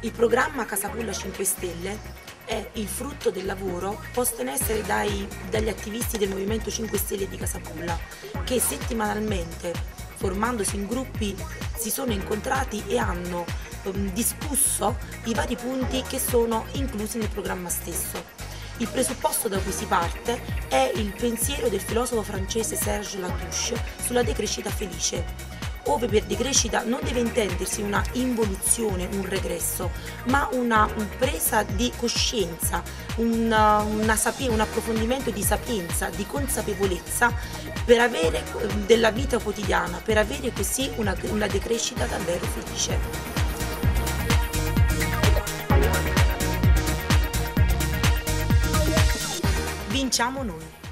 Il programma Casapulla 5 Stelle è il frutto del lavoro posto in essere dagli attivisti del Movimento 5 Stelle di Casapulla, che settimanalmente, formandosi in gruppi, si sono incontrati e hanno discusso i vari punti che sono inclusi nel programma stesso. Il presupposto da cui si parte è il pensiero del filosofo francese Serge Latouche sulla decrescita felice, ove per decrescita non deve intendersi una involuzione, un regresso, ma una presa di coscienza, un approfondimento di sapienza, di consapevolezza per avere della vita quotidiana, per avere così una decrescita davvero felice. Vinciamo noi!